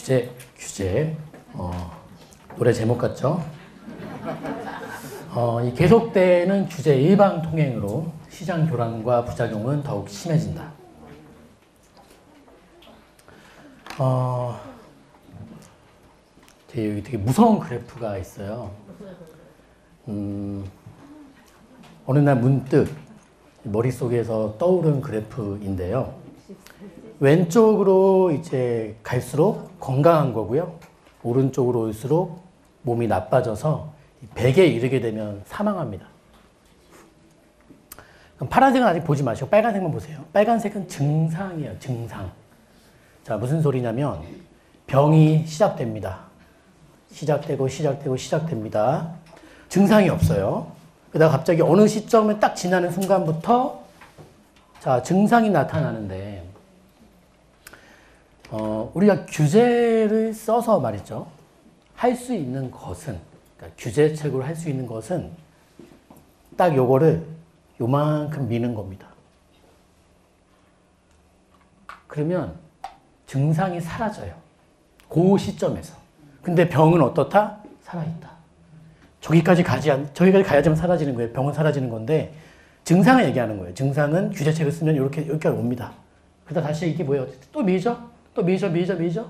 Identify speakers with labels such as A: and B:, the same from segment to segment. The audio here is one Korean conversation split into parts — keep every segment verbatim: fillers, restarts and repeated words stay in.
A: 규제, 규제. 어, 노래 제목 같죠? 어, 이 계속되는 규제 일방 통행으로 시장 교란과 부작용은 더욱 심해진다. 어, 되게, 여기 되게 무서운 그래프가 있어요. 음, 어느 날 문득 머릿속에서 떠오른 그래프인데요. 왼쪽으로 이제 갈수록 건강한 거고요. 오른쪽으로 올수록 몸이 나빠져서 백에 이르게 되면 사망합니다. 그럼 파란색은 아직 보지 마시고 빨간색만 보세요. 빨간색은 증상이에요. 증상. 자, 무슨 소리냐면 병이 시작됩니다. 시작되고 시작되고 시작됩니다. 증상이 없어요. 그러다가 갑자기 어느 시점에 딱 지나는 순간부터 자, 증상이 나타나는데 어, 우리가 규제를 써서 말이죠. 할 수 있는 것은, 그러니까 규제책으로 할 수 있는 것은 딱 요거를 요만큼 미는 겁니다. 그러면 증상이 사라져요. 그 시점에서. 근데 병은 어떻다? 살아있다. 저기까지 가지 않, 저기까지 가야지만 사라지는 거예요. 병은 사라지는 건데, 증상을 얘기하는 거예요. 증상은 규제책을 쓰면 이렇게, 이렇게 옵니다. 그러다 다시 이게 뭐예요? 또 미죠? 또 미죠, 미죠, 미죠?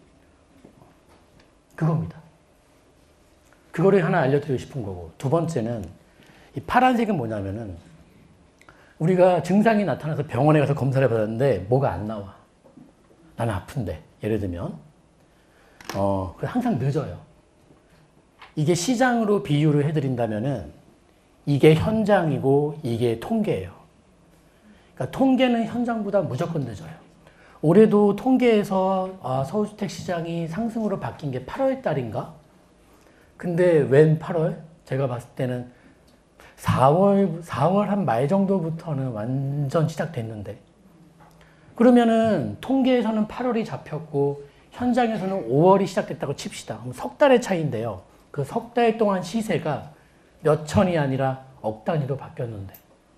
A: 그겁니다. 그거를 하나 알려드리고 싶은 거고. 두 번째는, 이 파란색은 뭐냐면은, 우리가 증상이 나타나서 병원에 가서 검사를 받았는데, 뭐가 안 나와. 나는 아픈데. 예를 들면, 어, 항상 늦어요. 이게 시장으로 비유를 해드린다면은, 이게 현장이고, 이게 통계예요. 그러니까 통계는 현장보다 무조건 늦어요. 올해도 통계에서 아, 서울주택시장이 상승으로 바뀐 게 팔월 달인가? 근데 웬 팔월? 제가 봤을 때는 사월, 사월 한 말 정도부터는 완전 시작됐는데. 그러면은 통계에서는 팔월이 잡혔고 현장에서는 오월이 시작됐다고 칩시다. 그럼 석 달의 차이인데요. 그 석 달 동안 시세가 몇 천이 아니라 억 단위로 바뀌었는데.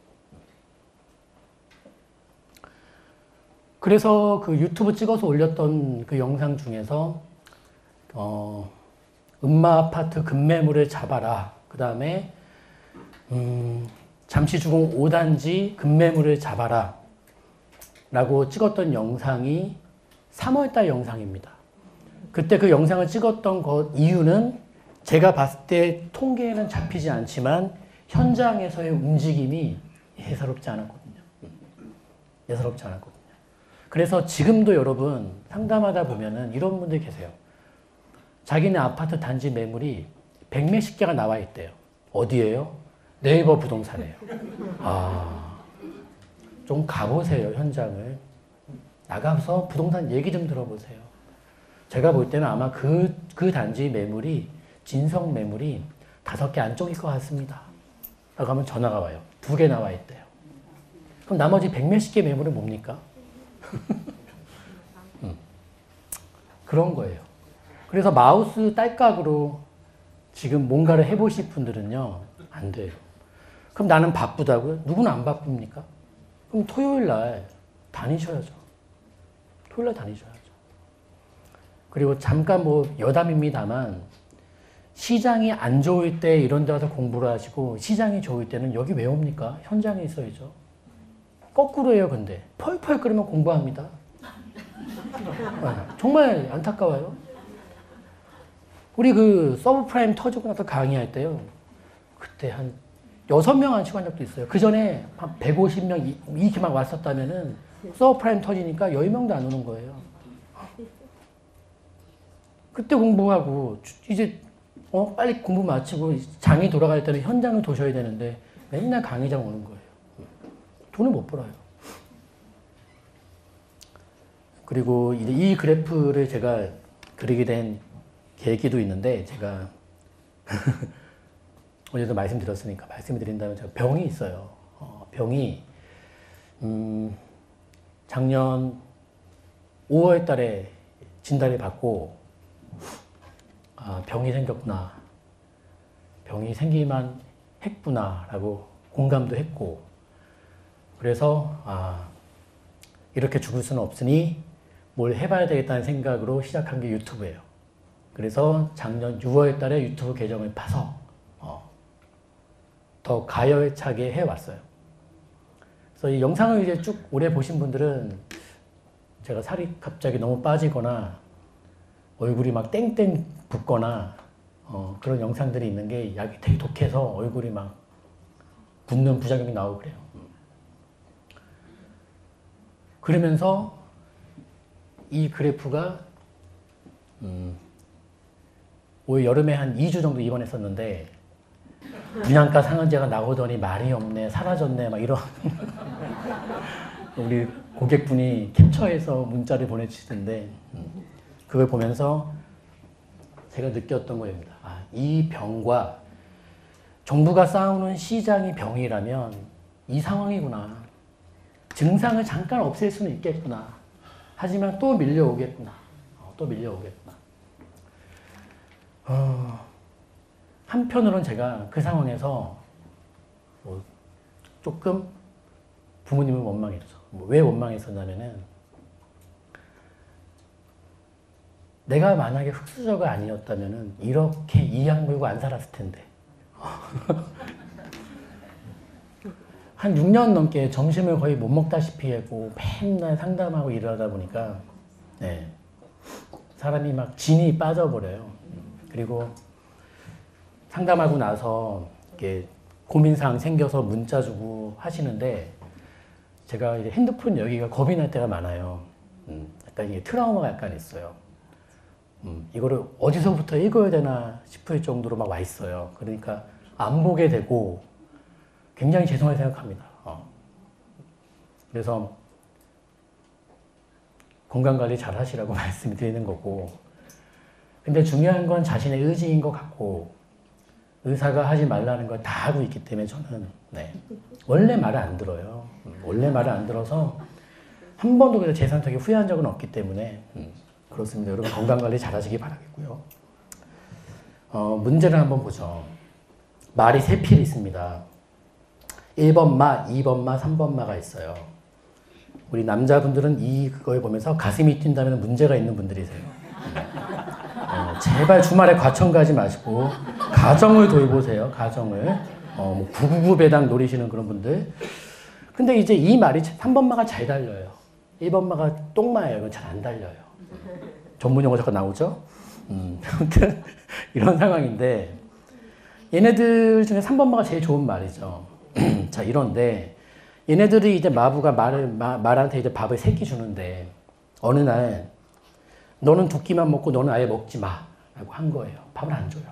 A: 그래서 그 유튜브 찍어서 올렸던 그 영상 중에서 어, 음마 아파트 급매물을 잡아라. 그 다음에 음, 잠시주공 오 단지 급매물을 잡아라. 라고 찍었던 영상이 삼월 달 영상입니다. 그때 그 영상을 찍었던 것 이유는 제가 봤을 때 통계에는 잡히지 않지만 현장에서의 움직임이 예사롭지 않았거든요. 예사롭지 않았거든요. 그래서 지금도 여러분 상담하다 보면은 이런 분들 계세요. 자기네 아파트 단지 매물이 백몇십 개가 나와 있대요. 어디예요? 네이버 부동산이에요. 아, 좀 가보세요, 현장을. 나가서 부동산 얘기 좀 들어보세요. 제가 볼 때는 아마 그, 그 단지 매물이, 진성 매물이 다섯 개 안쪽일 것 같습니다. 라고 하면 전화가 와요. 두 개 나와 있대요. 그럼 나머지 백몇십 개 매물은 뭡니까? 음. 그런 거예요. 그래서 마우스 딸깍으로 지금 뭔가를 해보실 분들은요, 안 돼요. 그럼 나는 바쁘다고요? 누구는 안 바쁩니까? 그럼 토요일 날 다니셔야죠. 토요일 날 다니셔야죠. 그리고 잠깐 뭐 여담입니다만 시장이 안 좋을 때 이런 데 와서 공부를 하시고 시장이 좋을 때는 여기 왜 옵니까? 현장에 있어야죠. 거꾸로 해요, 근데. 펄펄 끓으면 공부합니다. 네, 정말 안타까워요. 우리 그 서브프라임 터지고 나서 강의할 때요. 그때 한 여섯 명 안 치고 한 적도 있어요. 그 전에 한 백오십 명 이렇게만 왔었다면은 서브프라임 터지니까 열 명도 안 오는 거예요. 그때 공부하고 이제 어 빨리 공부 마치고 장이 돌아갈 때는 현장을 도셔야 되는데 맨날 강의장 오는 거예요. 돈을 못 벌어요. 그리고 이 그래프를 제가 그리게 된 계기도 있는데 제가 어제도 말씀드렸으니까 말씀을 드린다면 제가 병이 있어요. 어, 병이 음, 작년 오월 달에 진단을 받고 아, 병이 생겼구나. 병이 생기만 했구나라고 공감도 했고 그래서 아, 이렇게 죽을 수는 없으니 뭘 해봐야 되겠다는 생각으로 시작한 게 유튜브예요. 그래서 작년 유월 달에 유튜브 계정을 파서 어, 더 가열차게 해왔어요. 그래서 이 영상을 이제 쭉 오래 보신 분들은 제가 살이 갑자기 너무 빠지거나 얼굴이 막 땡땡 붓거나 어, 그런 영상들이 있는 게 약이 되게 독해서 얼굴이 막 붓는 부작용이 나오고 그래요. 그러면서 이 그래프가 음, 올 여름에 한 이 주 정도 입원했었는데 분양가 상한제가 나오더니 말이 없네, 사라졌네, 막 이런 우리 고객분이 캡처해서 문자를 보내주시던데 그걸 보면서 제가 느꼈던 거입니다. 아, 이 병과 정부가 쌓아오는 시장이 병이라면 이 상황이구나. 증상을 잠깐 없앨 수는 있겠구나. 하지만 또 밀려오겠구나. 어, 또 밀려오겠구나. 어, 한편으로는 제가 그 상황에서 뭐 조금 부모님을 원망했죠. 뭐 왜 원망했었냐면은 내가 만약에 흑수저가 아니었다면은 이렇게 이악 물고 안 살았을 텐데. 한 육 년 넘게 점심을 거의 못 먹다시피 하고 맨날 상담하고 일하다 보니까 네, 사람이 막 진이 빠져버려요. 그리고 상담하고 나서 이렇게 고민사항 생겨서 문자 주고 하시는데 제가 이제 핸드폰 여기가 겁이 날 때가 많아요. 음, 약간 이게 트라우마가 약간 있어요. 음, 이거를 어디서부터 읽어야 되나 싶을 정도로 막 와 있어요. 그러니까 안 보게 되고 굉장히 죄송하게 생각합니다. 어. 그래서 건강관리 잘 하시라고 말씀을 드리는 거고 근데 중요한 건 자신의 의지인 것 같고 의사가 하지 말라는 걸 다 하고 있기 때문에 저는 네. 원래 말을 안 들어요. 음, 원래 말을 안 들어서 한 번도 그래서 제 선택에 후회한 적은 없기 때문에 음, 그렇습니다. 여러분 건강관리 잘 하시기 바라겠고요. 어, 문제를 한번 보죠. 말이 세 필이 있습니다. 일 번 마, 이 번 마, 삼 번 마가 있어요. 우리 남자분들은 이걸 보면서 가슴이 뛴다면 문제가 있는 분들이세요. 어, 제발 주말에 과천 가지 마시고 가정을 돌보세요. 가정을. 어, 뭐 구구구 배당 노리시는 그런 분들. 근데 이제 이 말이 삼 번 마가 잘 달려요. 일 번 마가 똥마예요. 이건 잘 안 달려요. 전문 용어 잠깐 나오죠? 음, 아무튼 이런 상황인데 얘네들 중에 삼 번 마가 제일 좋은 말이죠. 자, 이런데 얘네들이 이제 마부가 말을 마, 말한테 이제 밥을 세 끼 주는데 어느 날 너는 두 끼만 먹고 너는 아예 먹지 마 라고 한 거예요. 밥을 안 줘요.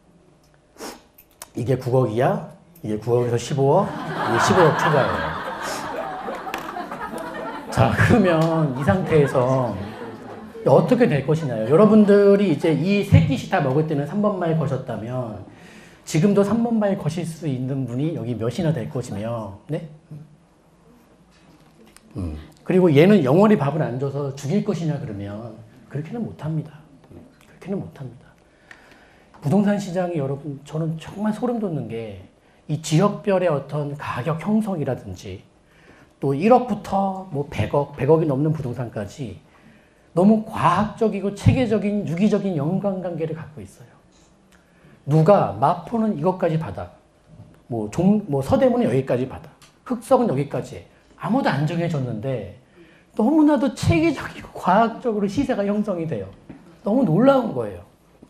A: 이게 구억이야? 이게 구억에서 십오억? 이게 십오억 추가예요. 자, 그러면 이 상태에서 어떻게 될 것이냐요. 여러분들이 이제 이 세 끼씩 다 먹을 때는 삼 번 마에 거셨다면 지금도 삼 번 마에 거실 수 있는 분이 여기 몇이나 될 것이며, 네? 음. 그리고 얘는 영원히 밥을 안 줘서 죽일 것이냐 그러면 그렇게는 못합니다. 그렇게는 못합니다. 부동산 시장이 여러분 저는 정말 소름 돋는 게 이 지역별의 어떤 가격 형성이라든지 또 일억부터 뭐 백억, 백억이 넘는 부동산까지 너무 과학적이고 체계적인 유기적인 연관관계를 갖고 있어요. 누가 마포는 이것까지 받아, 뭐, 종, 뭐 서대문은 여기까지 받아, 흑석은 여기까지 아무도 안 정해졌는데 너무나도 체계적이고 과학적으로 시세가 형성이 돼요. 너무 놀라운 거예요.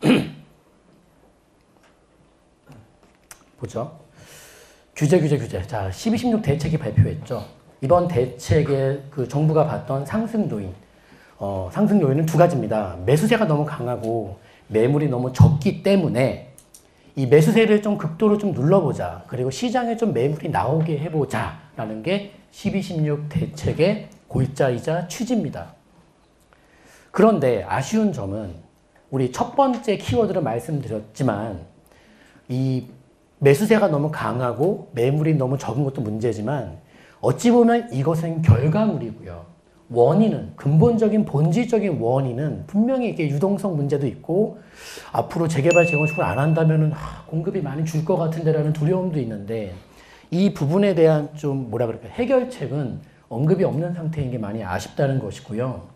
A: 보죠. 규제, 규제, 규제. 자, 십이, 십육 대책이 발표했죠. 이번 대책의 그 정부가 봤던 상승 요인. 어, 상승 요인은 두 가지입니다. 매수세가 너무 강하고 매물이 너무 적기 때문에 이 매수세를 좀 극도로 좀 눌러보자. 그리고 시장에 좀 매물이 나오게 해보자. 라는 게 십이, 십육 대책의 골자이자 취지입니다. 그런데 아쉬운 점은 우리 첫 번째 키워드를 말씀드렸지만 이 매수세가 너무 강하고 매물이 너무 적은 것도 문제지만 어찌 보면 이것은 결과물이고요. 원인은, 근본적인 본질적인 원인은 분명히 이게 유동성 문제도 있고 앞으로 재개발 재건축을 안 한다면 공급이 많이 줄 것 같은데라는 두려움도 있는데 이 부분에 대한 좀 뭐라 그럴까 해결책은 언급이 없는 상태인 게 많이 아쉽다는 것이고요.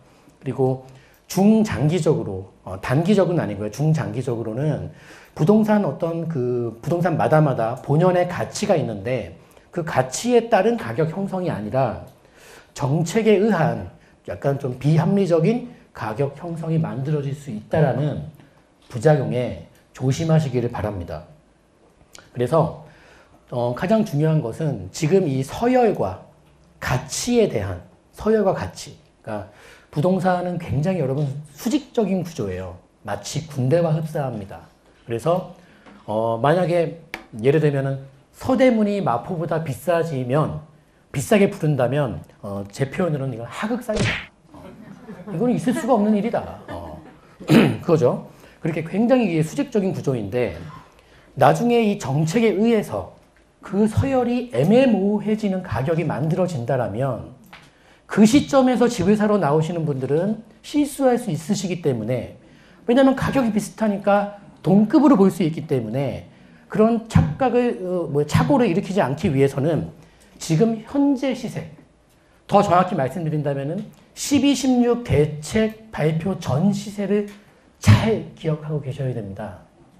A: 그리고 중장기적으로, 어, 단기적은 아니고요. 중장기적으로는 부동산 어떤 그 부동산마다마다 본연의 가치가 있는데 그 가치에 따른 가격 형성이 아니라 정책에 의한 약간 좀 비합리적인 가격 형성이 만들어질 수 있다라는 부작용에 조심하시기를 바랍니다. 그래서 어, 가장 중요한 것은 지금 이 서열과 가치에 대한 서열과 가치. 그러니까 부동산은 굉장히 여러분 수직적인 구조예요. 마치 군대와 흡사합니다. 그래서 어, 만약에 예를 들면은 서대문이 마포보다 비싸지면 비싸게 부른다면 어, 제 표현으로는 이건 하극상이다. 어, 이거는 있을 수가 없는 일이다. 어, 그거죠. 그렇게 굉장히 수직적인 구조인데 나중에 이 정책에 의해서 그 서열이 애매모호해지는 가격이 만들어진다라면 그 시점에서 집을 사러 나오시는 분들은 실수할 수 있으시기 때문에 왜냐하면 가격이 비슷하니까 동급으로 볼 수 있기 때문에 그런 착각을 어, 뭐 착오를 일으키지 않기 위해서는 지금 현재 시세 더 정확히 말씀드린다면은 십이, 십육 대책 발표 전 시세를 잘 기억하고 계셔야 됩니다.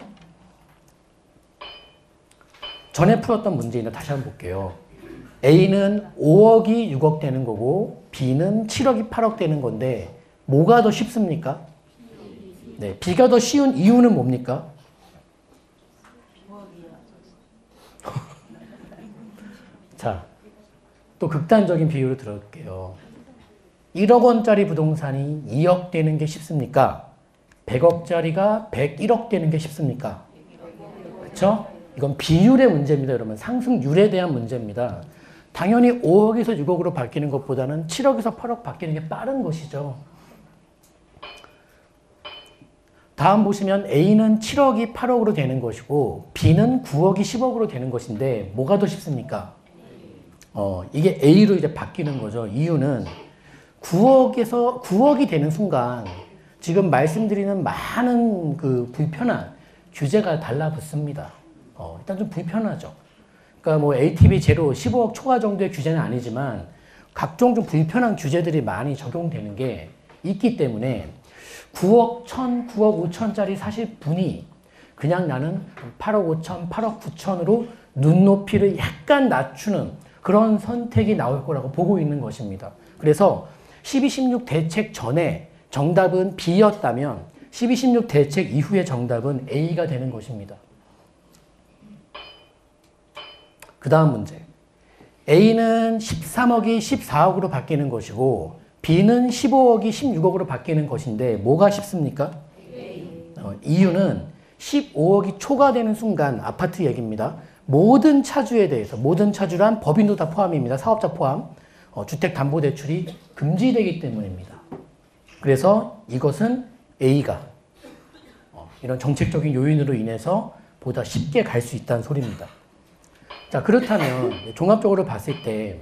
A: 전에 풀었던 문제인데 다시 한번 볼게요. A는 오억이 육억 되는 거고 B는 칠억이 팔억 되는 건데 뭐가 더 쉽습니까? 네, B가 더 쉬운 이유는 뭡니까? 자, 또 극단적인 비유를 들어볼게요. 일억 원짜리 부동산이 이억 되는 게 쉽습니까? 백억짜리가 백일억 되는 게 쉽습니까? 그렇죠? 이건 비율의 문제입니다, 여러분. 상승률에 대한 문제입니다. 당연히 오억에서 육억으로 바뀌는 것보다는 칠억에서 팔억 바뀌는 게 빠른 것이죠. 다음 보시면 A는 칠억이 팔억으로 되는 것이고 B는 구억이 십억으로 되는 것인데 뭐가 더 쉽습니까? 어, 이게 A로 이제 바뀌는 거죠. 이유는 구억에서 구억이 되는 순간 지금 말씀드리는 많은 그 불편한 규제가 달라붙습니다. 어, 일단 좀 불편하죠. 그러니까 뭐 에이티브이 제로 십오억 초과 정도의 규제는 아니지만 각종 좀 불편한 규제들이 많이 적용되는 게 있기 때문에 구억 천, 구억 오천짜리 사실 분이 그냥 나는 팔억 오천, 팔억 구천으로 눈높이를 약간 낮추는 그런 선택이 나올 거라고 보고 있는 것입니다. 그래서 십이, 십육 대책 전에 정답은 B였다면 십이, 십육 대책 이후의 정답은 A가 되는 것입니다. 그 다음 문제. A는 십삼억이 십사억으로 바뀌는 것이고 B는 십오억이 십육억으로 바뀌는 것인데 뭐가 쉽습니까? 어, 이유는 십오억이 초과되는 순간 아파트 얘기입니다. 모든 차주에 대해서 모든 차주란 법인도 다 포함입니다. 사업자 포함. 어, 주택담보대출이 금지되기 때문입니다. 그래서 이것은 A가 어, 이런 정책적인 요인으로 인해서 보다 쉽게 갈 수 있다는 소리입니다. 자, 그렇다면 종합적으로 봤을 때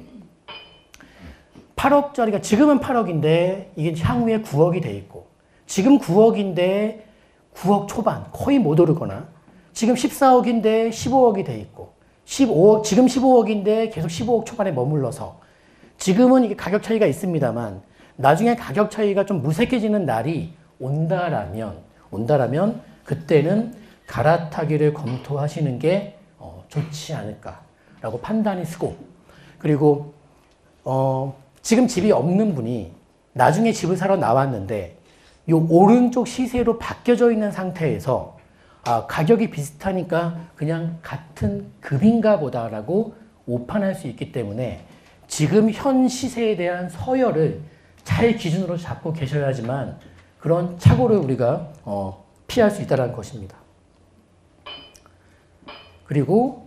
A: 팔억짜리가 지금은 팔억인데 이게 향후에 구억이 돼 있고 지금 구억인데 구억 초반 거의 못 오르거나 지금 십사억인데 십오억이 돼 있고 십오억 지금 십오억인데 계속 십오억 초반에 머물러서 지금은 이게 가격 차이가 있습니다만 나중에 가격 차이가 좀 무색해지는 날이 온다라면 온다라면 그때는 갈아타기를 검토하시는 게 어, 좋지 않을까라고 판단이 서고 그리고 어, 지금 집이 없는 분이 나중에 집을 사러 나왔는데 이 오른쪽 시세로 바뀌어져 있는 상태에서 아, 가격이 비슷하니까 그냥 같은 급인가 보다라고 오판할 수 있기 때문에 지금 현 시세에 대한 서열을 잘 기준으로 잡고 계셔야지만 그런 착오를 우리가 어, 피할 수 있다는 것입니다. 그리고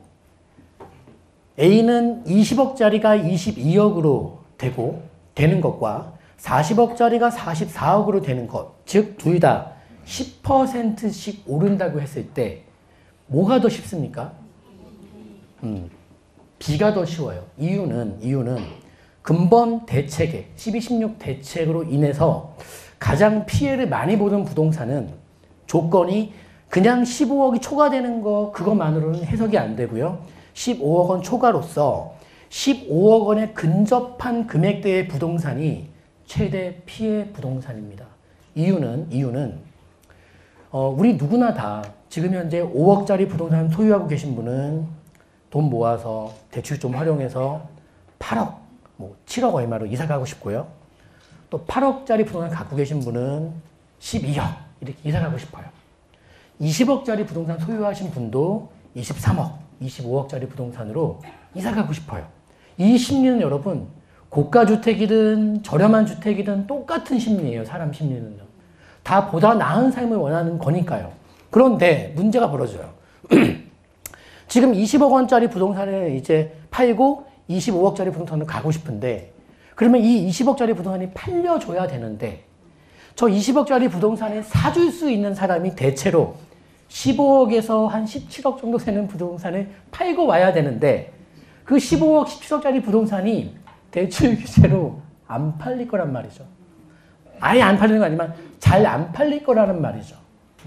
A: A는 이십억짜리가 이십이억으로 되고 되는 것과 사십억짜리가 사십사억으로 되는 것, 즉 둘 다 십 퍼센트씩 오른다고 했을 때 뭐가 더 쉽습니까? 음, B가 더 쉬워요. 이유는 이유는 근본 대책에 십이, 십육 대책으로 인해서 가장 피해를 많이 보는 부동산은 조건이 그냥 십오억이 초과되는 거 그것만으로는 해석이 안 되고요. 십오억 원 초과로서 십오억 원에 근접한 금액대의 부동산이 최대 피해 부동산입니다. 이유는, 이유는, 어, 우리 누구나 다 지금 현재 오억짜리 부동산 소유하고 계신 분은 돈 모아서 대출 좀 활용해서 팔억, 뭐 칠억 얼마로 이사 가고 싶고요. 또 팔억짜리 부동산 갖고 계신 분은 십이억 이렇게 이사 가고 싶어요. 이십억짜리 부동산 소유하신 분도 이십삼억, 이십오억짜리 부동산으로 이사 가고 싶어요. 이 심리는 여러분 고가주택이든 저렴한 주택이든 똑같은 심리예요. 사람 심리는요. 다 보다 나은 삶을 원하는 거니까요. 그런데 문제가 벌어져요. 지금 이십억 원짜리 부동산을 이제 팔고 이십오억짜리 부동산을 가고 싶은데 그러면 이 이십억짜리 부동산이 팔려줘야 되는데 저 이십억짜리 부동산에 사줄 수 있는 사람이 대체로 십오억에서 한 십칠억 정도 되는 부동산을 팔고 와야 되는데 그 십오억, 십칠억짜리 부동산이 대출 규제로 안 팔릴 거란 말이죠. 아예 안 팔리는 거 아니지만 잘 안 팔릴 거라는 말이죠.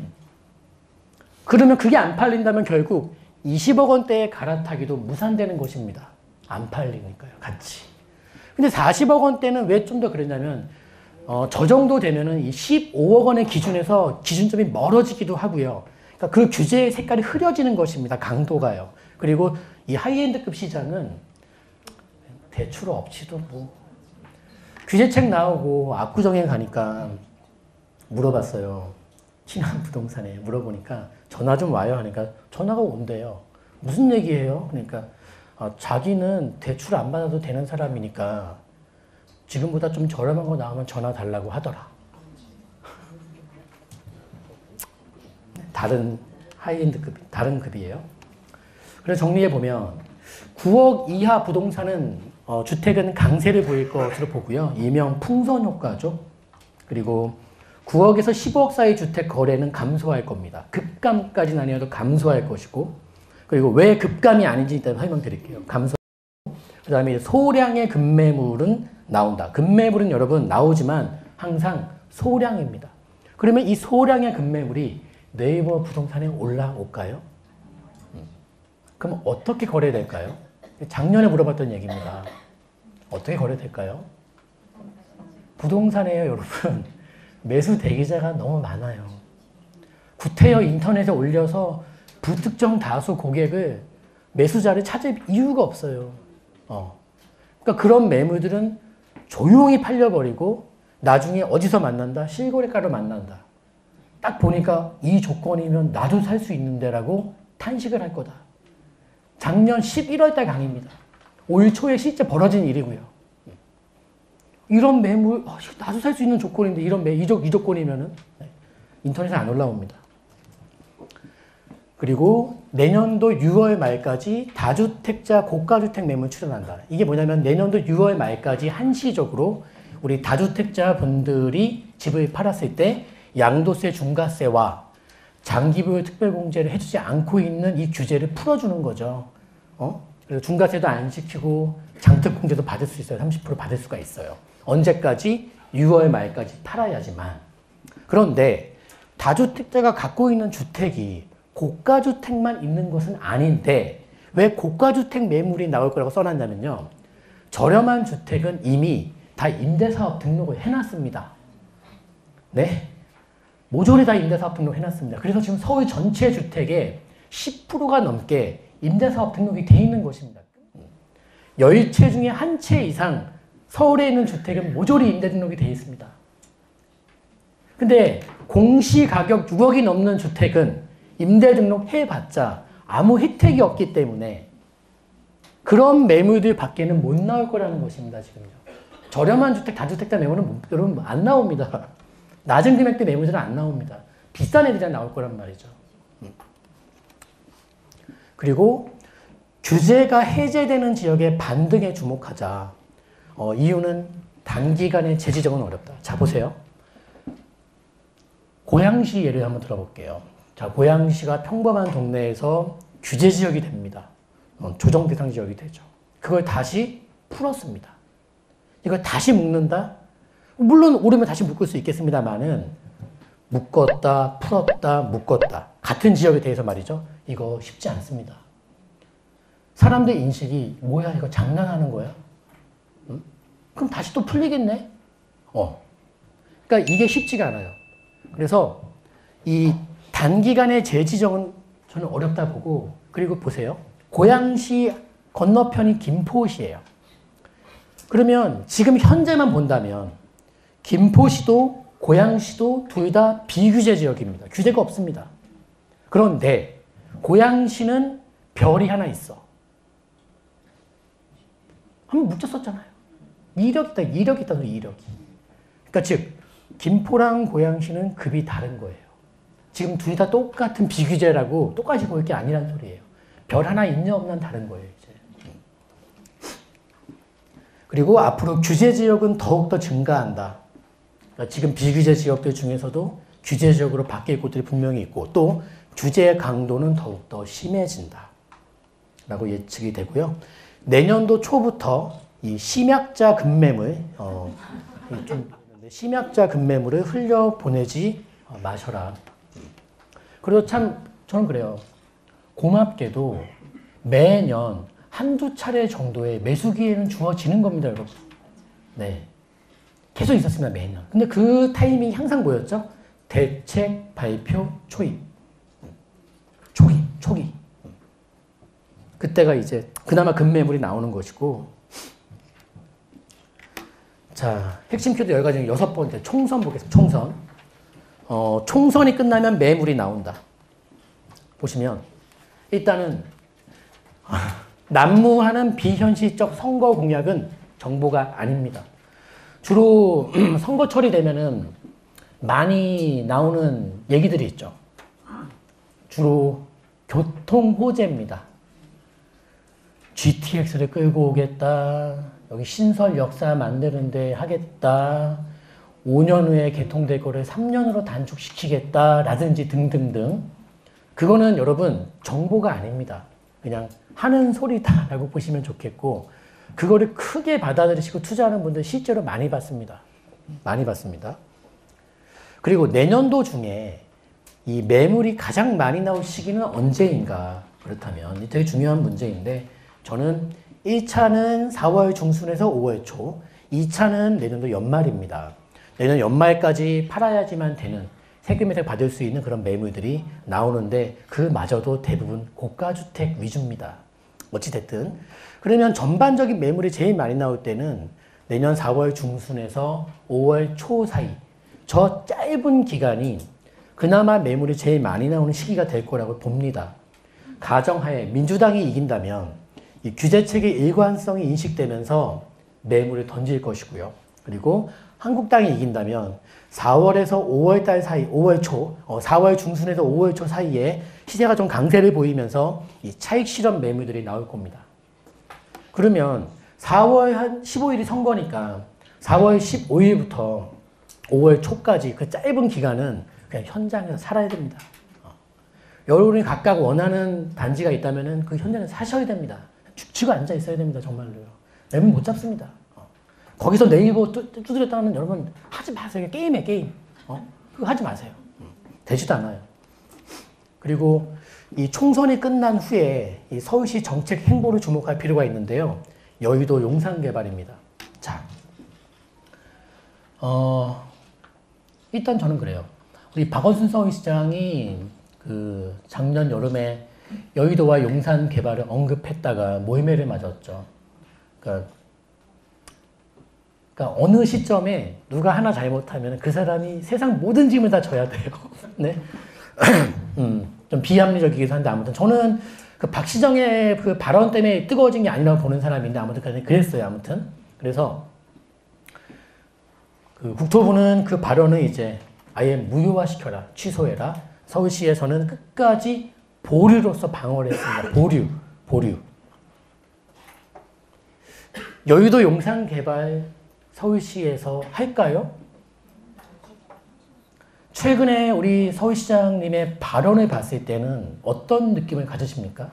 A: 그러면 그게 안 팔린다면 결국 이십억 원대에 갈아타기도 무산되는 것입니다. 안 팔리니까요. 같이. 근데 사십억 원대는 왜 좀 더 그러냐면 어, 저 정도 되면은 이 십오억 원의 기준에서 기준점이 멀어지기도 하고요. 그러니까 그 규제의 색깔이 흐려지는 것입니다. 강도가요. 그리고 이 하이엔드급 시장은 대출 없이도 뭐 규제책 나오고 압구정에 가니까 물어봤어요. 신한 부동산에 물어보니까 전화 좀 와요 하니까 전화가 온대요. 무슨 얘기예요? 그러니까 아, 자기는 대출 안 받아도 되는 사람이니까 지금보다 좀 저렴한 거 나오면 전화 달라고 하더라. 다른 하이엔드급, 다른 급이에요. 그래서 정리해보면 구억 이하 부동산은 어, 주택은 강세를 보일 것으로 보고요. 일명 풍선 효과죠. 그리고 구억에서 십오억 사이 주택 거래는 감소할 겁니다. 급감까지는 아니어도 감소할 것이고 그리고 왜 급감이 아닌지 일단 설명드릴게요. 감소. 그 다음에 소량의 급매물은 나온다. 급매물은 여러분 나오지만 항상 소량입니다. 그러면 이 소량의 급매물이 네이버 부동산에 올라올까요? 그럼 어떻게 거래될까요? 작년에 물어봤던 얘기입니다. 어떻게 거래될까요? 부동산에요, 여러분. 매수 대기자가 너무 많아요. 구태여 인터넷에 올려서 불특정 다수 고객을 매수자를 찾을 이유가 없어요. 어. 그러니까 그런 매물들은 조용히 팔려버리고 나중에 어디서 만난다? 실거래가로 만난다. 딱 보니까 이 조건이면 나도 살 수 있는데라고 탄식을 할 거다. 작년 십일월 달 강의입니다. 올 초에 실제 벌어진 일이고요. 이런 매물, 어, 나도 살 수 있는 조건인데 이런 매, 이, 조, 이 조건이면은 인터넷에 안 올라옵니다. 그리고 내년도 유월 말까지 다주택자 고가주택 매물 출연한다. 이게 뭐냐면 내년도 유월 말까지 한시적으로 우리 다주택자 분들이 집을 팔았을 때 양도세 중과세와 장기보유 특별공제를 해주지 않고 있는 이 규제를 풀어주는 거죠. 어? 그래서 중과세도 안 시키고 장특공제도 받을 수 있어요. 삼십 퍼센트 받을 수가 있어요. 언제까지? 유월 말까지 팔아야지만. 그런데 다주택자가 갖고 있는 주택이 고가주택만 있는 것은 아닌데 왜 고가주택 매물이 나올 거라고 써놨냐면요. 저렴한 주택은 이미 다 임대사업 등록을 해놨습니다. 네? 모조리 다 임대사업 등록 해놨습니다. 그래서 지금 서울 전체 주택의 십 퍼센트가 넘게 임대사업 등록이 돼 있는 것입니다. 열 채 중에 한 채 이상 서울에 있는 주택은 모조리 임대 등록이 돼 있습니다. 근데 공시가격 육억이 넘는 주택은 임대 등록 해봤자 아무 혜택이 없기 때문에 그런 매물들 밖에는 못 나올 거라는 것입니다. 지금요. 저렴한 주택, 다주택자 매물은 여러분 안 나옵니다. 낮은 금액대 매물들은 안 나옵니다. 비싼 애들이 나올 거란 말이죠. 그리고 규제가 해제되는 지역의 반등에 주목하자. 어, 이유는 단기간에 재지정은 어렵다. 자, 보세요. 고양시 예를 한번 들어볼게요. 자, 고양시가 평범한 동네에서 규제 지역이 됩니다. 어, 조정 대상 지역이 되죠. 그걸 다시 풀었습니다. 이걸 다시 묶는다? 물론 오르면 다시 묶을 수 있겠습니다만은 묶었다, 풀었다, 묶었다. 같은 지역에 대해서 말이죠. 이거 쉽지 않습니다. 사람들 인식이 뭐야 이거 장난하는 거야? 응? 그럼 다시 또 풀리겠네? 어. 그러니까 이게 쉽지가 않아요. 그래서 이 단기간의 재지정은 저는 어렵다 보고, 그리고 보세요. 고양시 건너편이 김포시예요. 그러면 지금 현재만 본다면 김포시도 고양시도 둘 다 비규제 지역입니다. 규제가 없습니다. 그런데 고양시는 별이 하나 있어. 한번 문자 썼잖아요. 이력 있다, 이력 있다, 이력이. 그러니까 즉 김포랑 고양시는 급이 다른 거예요. 지금 둘 다 똑같은 비규제라고 똑같이 보일 게 아니란 소리예요. 별 하나 있냐 없냐는 다른 거예요, 이제. 그리고 앞으로 규제 지역은 더욱더 증가한다. 그러니까 지금 비규제 지역들 중에서도 규제 지역으로 바뀔 곳들이 분명히 있고, 또 규제의 강도는 더욱더 심해진다 라고 예측이 되고요. 내년도 초부터 이 심약자 급매물, 어, 좀 심약자 급매물을 흘려보내지 마셔라. 그리고 참 저는 그래요. 고맙게도 매년 한두 차례 정도의 매수 기회는 주어지는 겁니다, 여러분. 네. 계속 있었습니다, 매년. 근데 그 타이밍이 항상 뭐였죠? 대책 발표 초입. 초기, 초기. 그때가 이제 그나마 급매물이 나오는 것이고. 자, 핵심 키워드 열 가지 중 여섯 번째, 총선 보겠습니다. 총선. 어, 총선이 끝나면 매물이 나온다. 보시면, 일단은, 난무하는 비현실적 선거 공약은 정보가 아닙니다. 주로 선거철이 되면은 많이 나오는 얘기들이 있죠. 주로 교통 호재입니다. 지티엑스를 끌고 오겠다. 여기 신설 역사 만드는데 하겠다. 오 년 후에 개통될 거를 삼 년으로 단축시키겠다. 라든지 등등등. 그거는 여러분 정보가 아닙니다. 그냥 하는 소리다라고 보시면 좋겠고, 그거를 크게 받아들이시고 투자하는 분들 실제로 많이 봤습니다. 많이 봤습니다. 그리고 내년도 중에 이 매물이 가장 많이 나올 시기는 언제인가? 그렇다면 되게 중요한 문제인데, 저는 일 차는 사월 중순에서 오월 초, 이 차는 내년도 연말입니다. 내년 연말까지 팔아야지만 되는, 세금 혜택 받을 수 있는 그런 매물들이 나오는데, 그마저도 대부분 고가주택 위주입니다. 어찌됐든. 그러면 전반적인 매물이 제일 많이 나올 때는 내년 사월 중순에서 오월 초 사이, 저 짧은 기간이 그나마 매물이 제일 많이 나오는 시기가 될 거라고 봅니다. 가정하에 민주당이 이긴다면 이 규제책의 일관성이 인식되면서 매물을 던질 것이고요. 그리고 한국당이 이긴다면 사월에서 오월 달 사이, 오월 초, 어, 사월 중순에서 오월 초 사이에 시세가 좀 강세를 보이면서 이 차익 실현 매물들이 나올 겁니다. 그러면 사월 한 십오 일이 선거니까 사월 십오 일부터 오월 초까지 그 짧은 기간은 그냥 현장에서 살아야 됩니다. 어. 여러분이 각각 원하는 단지가 있다면 그 현장에 사셔야 됩니다. 죽치고 앉아 있어야 됩니다. 정말로요. 매물 못 잡습니다. 어. 거기서 네이버 두드렸다는 여러분 하지 마세요. 게임이에요, 게임. 어? 그거 하지 마세요. 되지도 않아요. 그리고 이 총선이 끝난 후에 이 서울시 정책 행보를 주목할 필요가 있는데요. 여의도 용산 개발입니다. 자, 어, 일단 저는 그래요. 우리 박원순 서울시장이 그 작년 여름에 여의도와 용산 개발을 언급했다가 몰매를 맞았죠. 그러니까, 그러니까 어느 시점에 누가 하나 잘못하면 그 사람이 세상 모든 짐을 다 져야 돼요. 네. 음, 좀 비합리적이기도 한데, 아무튼 저는 그 박시정의 그 발언 때문에 뜨거워진 게 아니라고 보는 사람인데, 아무튼 그랬어요. 아무튼. 그래서 그 국토부는 그 발언을 이제 아예 무효화시켜라, 취소해라. 서울시에서는 끝까지 보류로서 방어를 했습니다. 보류, 보류. 여의도 용산 개발 서울시에서 할까요? 최근에 우리 서울시장님의 발언을 봤을 때는 어떤 느낌을 가지십니까?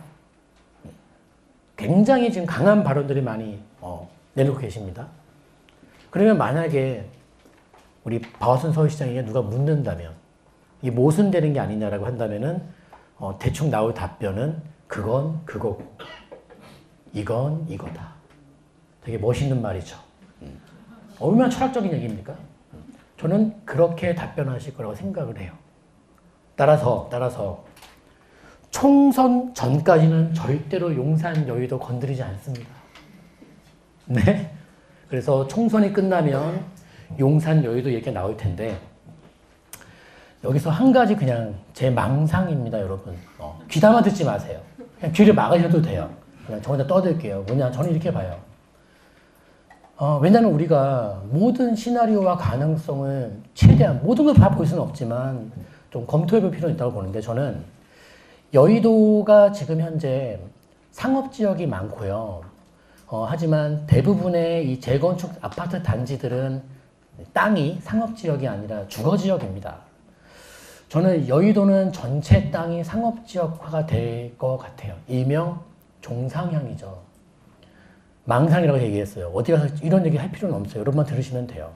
A: 굉장히 지금 강한 발언들이 많이 어, 내놓고 계십니다. 그러면 만약에 우리 박원순 서울시장에게 누가 묻는다면, 이게 모순되는 게 아니냐라고 한다면은 어, 대충 나올 답변은 그건 그거고 이건 이거다. 되게 멋있는 말이죠. 음. 얼마나 철학적인 얘기입니까? 저는 그렇게 답변하실 거라고 생각을 해요. 따라서, 따라서, 총선 전까지는 절대로 용산 여의도 건드리지 않습니다. 네? 그래서 총선이 끝나면 용산 여의도 얘기가 나올 텐데, 여기서 한 가지 그냥 제 망상입니다, 여러분. 어, 귀담아 듣지 마세요. 그냥 귀를 막으셔도 돼요. 그냥 저 혼자 떠들게요. 뭐냐, 저는 이렇게 봐요. 어, 왜냐면 우리가 모든 시나리오와 가능성을 최대한, 모든 걸 다 볼 수는 없지만 좀 검토해 볼 필요는 있다고 보는데, 저는 여의도가 지금 현재 상업지역이 많고요. 어, 하지만 대부분의 이 재건축 아파트 단지들은 땅이 상업지역이 아니라 주거지역입니다. 저는 여의도는 전체 땅이 상업지역화가 될 것 같아요. 일명 종상향이죠. 망상이라고 얘기했어요. 어디 가서 이런 얘기 할 필요는 없어요. 여러분만 들으시면 돼요.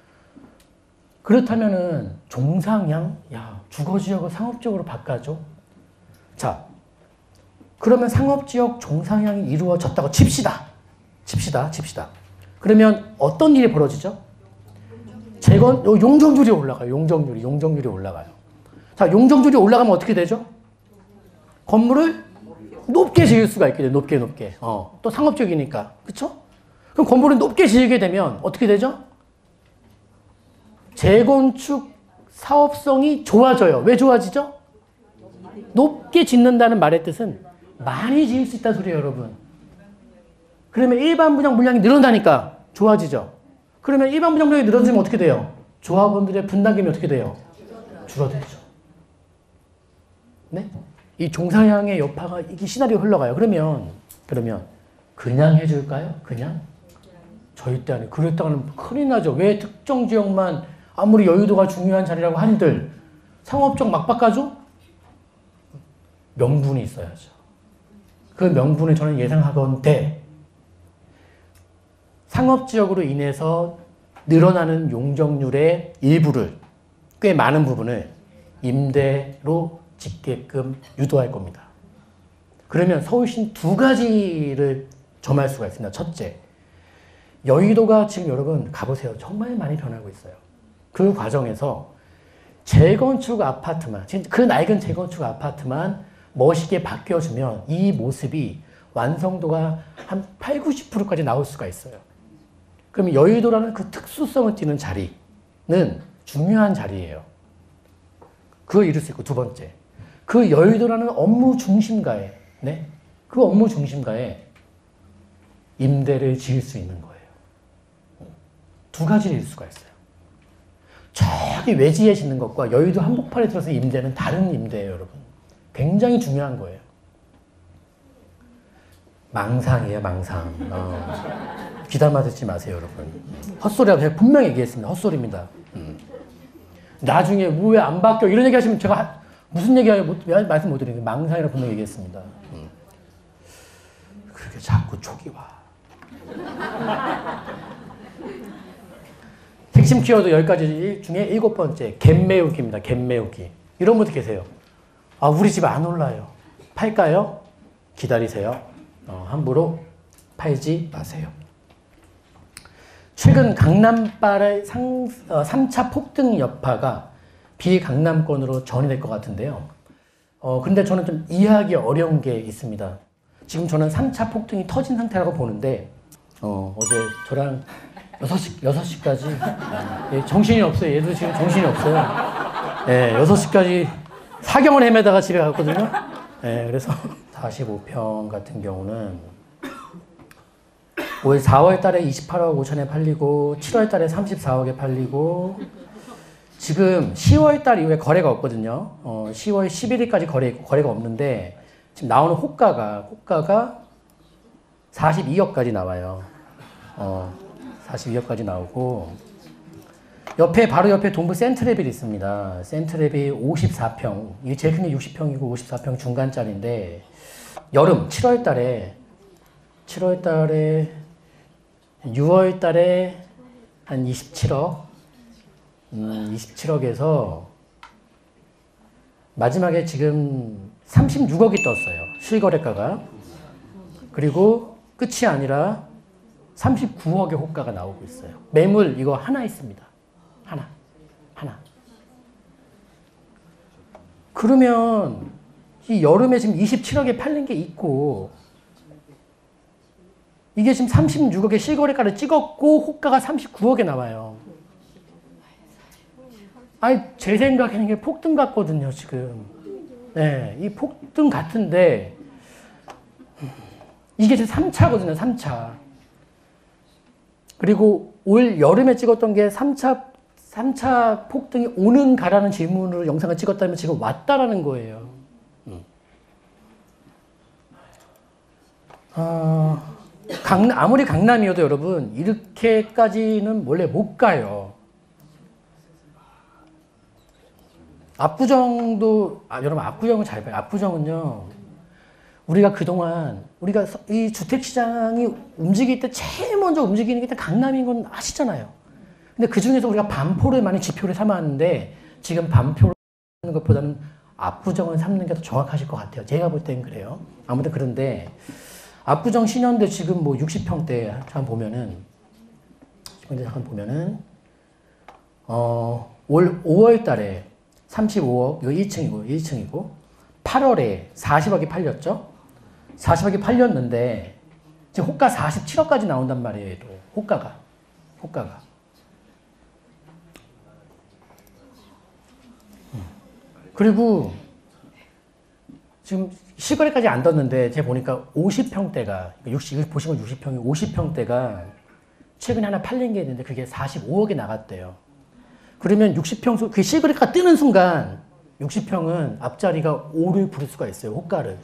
A: 그렇다면은 종상향? 야, 주거지역을 상업지역으로 바꿔줘? 자, 그러면 상업지역 종상향이 이루어졌다고 칩시다. 칩시다. 칩시다. 그러면 어떤 일이 벌어지죠? 재건, 용적률이 올라가요. 용적률이, 용적률이 올라가요. 자, 용적률이 올라가면 어떻게 되죠? 건물을 높게 지을 수가 있게 돼요. 높게, 높게. 어, 또 상업적이니까. 그쵸? 그럼 건물을 높게 지으게 되면 어떻게 되죠? 재건축 사업성이 좋아져요. 왜 좋아지죠? 높게 짓는다는 말의 뜻은 많이 지을 수 있다는 소리예요, 여러분. 그러면 일반 분양 물량이 늘어나니까 좋아지죠. 그러면 일반 분양 물량이 늘어지면 어떻게 돼요? 조합원들의 분담금이 어떻게 돼요? 줄어들죠. 네? 이 종상향의 여파가 이게 시나리오 흘러가요. 그러면 그러면 그냥 해줄까요? 그냥? 절대 아니에요. 그랬다가는 큰일 나죠. 왜 특정 지역만 아무리 여의도가 중요한 자리라고 한들 상업적 막 바꿔줘? 명분이 있어야죠. 그 명분을 저는 예상하건대 상업지역으로 인해서 늘어나는 용적률의 일부를, 꽤 많은 부분을 임대로 짓게끔 유도할 겁니다. 그러면 서울시는 두 가지를 점할 수가 있습니다. 첫째, 여의도가 지금 여러분 가보세요. 정말 많이 변하고 있어요. 그 과정에서 재건축 아파트만, 그 낡은 재건축 아파트만 멋있게 바뀌어주면 이 모습이 완성도가 한 팔, 구십 퍼센트까지 나올 수가 있어요. 그럼 여의도라는 그 특수성을 띠는 자리는 중요한 자리예요. 그걸 이룰 수 있고, 두 번째, 그 여의도라는 업무 중심가에, 네? 그 업무 중심가에 임대를 지을 수 있는 거예요. 두 가지를 이룰 수가 있어요. 저기 외지에 짓는 것과 여의도 한복판에 들어서 임대는 다른 임대예요, 여러분. 굉장히 중요한 거예요. 망상이에요, 망상. 어. 귀담아 듣지 마세요, 여러분. 헛소리라고 제가 분명히 얘기했습니다. 헛소리입니다. 음. 나중에 왜 안 바뀌어? 이런 얘기 하시면 제가 하, 무슨 얘기 말씀 못 드리는 망상이라고 분명히 얘기했습니다. 음. 그렇게 자꾸 촉이 와. 핵심 키워드 열 가지 중에 일곱 번째, 갭 메우기입니다. 갭 메우기. 이런 분들 계세요. 아, 우리 집 안 올라요. 팔까요? 기다리세요. 어, 함부로 팔지 마세요. 최근 강남발의 상, 어, 삼 차 폭등 여파가 비강남권으로 전이될 것 같은데요. 어, 근데 저는 좀 이해하기 어려운 게 있습니다. 지금 저는 삼 차 폭등이 터진 상태라고 보는데, 어, 어제 저랑 여섯 시, 여섯 시까지, 예, 정신이 없어요. 얘도 지금 정신이 없어요. 예, 여섯 시까지 사경을 헤매다가 집에 갔거든요. 예, 그래서 사십오 평 같은 경우는 올 사월 달에 이십팔억 오천에 팔리고 칠월 달에 삼십사억에 팔리고 지금 시월 달 이후에 거래가 없거든요. 어, 시월 십일일까지 거래, 거래가 없는데 지금 나오는 호가가 호가가 사십이억까지 나와요. 어, 사십이억까지 나오고 옆에 바로 옆에 동부 센트레빌이 있습니다. 센트레빌 오십사 평. 이게 제일 큰 게 육십 평이고 오십사 평 중간짜리인데 여름 칠월 달에 칠월 달에 유월 달에 한 이십칠억, 음, 이십칠억에서 마지막에 지금 삼십육억이 떴어요. 실거래가가. 그리고 끝이 아니라 삼십구억의 호가가 나오고 있어요. 매물 이거 하나 있습니다. 하나. 하나. 그러면 이 여름에 지금 이십칠억에 팔린 게 있고 이게 지금 삼십육억의 실거래가를 찍었고 호가가 삼십구억에 나와요. 아니 제 생각에는 이게 폭등 같거든요 지금. 네, 이 폭등 같은데 이게 지금 삼 차거든요. 삼 차. 그리고 올 여름에 찍었던 게 삼 차 삼 차 폭등이 오는 가라는 질문으로 영상을 찍었다면 지금 왔다라는 거예요. 음. 어, 강, 아무리 강남이어도 여러분 이렇게까지는 원래 못 가요. 압구정도 아, 여러분 압구정은 잘 봐요. 압구정은요. 우리가 그동안 우리가 이 주택시장이 움직일 때 제일 먼저 움직이는 게 강남인 건 아시잖아요. 근데 그 중에서 우리가 반포를 많이 지표를 삼았는데 지금 반포를 삼는 것보다는 압구정을 삼는 게 더 정확하실 것 같아요. 제가 볼 땐 그래요. 아무튼 그런데 압구정 신현대 지금 뭐 육십 평대 잠깐 보면은 잠깐 보면은 어, 올 오월 달에 삼십오억, 이거 이 층이고 일 층이고 팔월에 사십억이 팔렸죠. 사십억이 팔렸는데 지금 호가 사십칠억까지 나온단 말이에요. 호가가 호가가 그리고 지금 실거래까지 안 떴는데 제가 보니까 오십 평대가 육십, 보시면 육십 평이 오십 평대가 최근에 하나 팔린 게 있는데 그게 사십오억에 나갔대요. 그러면 육십 평, 그 실거래가 뜨는 순간 육십 평은 앞자리가 오를 부를 수가 있어요. 호가를.